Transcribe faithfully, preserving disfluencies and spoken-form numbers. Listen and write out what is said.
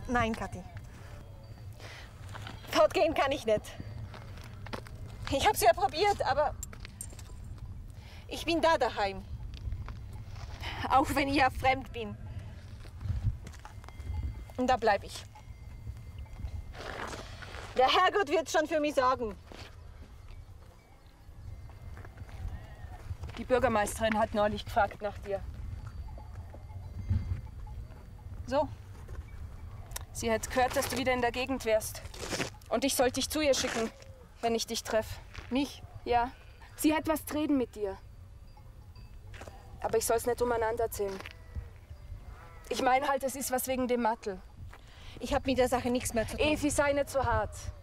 Nein, Kathi. Fortgehen kann ich nicht. Ich habe es ja probiert, aber ich bin da daheim. Auch wenn ich ja fremd bin. Und da bleibe ich. Der Herrgott wird schon für mich sorgen. Die Bürgermeisterin hat neulich gefragt nach dir. So? Sie hat gehört, dass du wieder in der Gegend wärst. Und ich sollte dich zu ihr schicken, wenn ich dich treffe. Mich? Ja. Sie hat was zu reden mit dir. Aber ich soll es nicht umeinander erzählen. Ich meine halt, es ist was wegen dem Mattel. Ich habe mit der Sache nichts mehr zu tun. Evi, sei nicht so hart.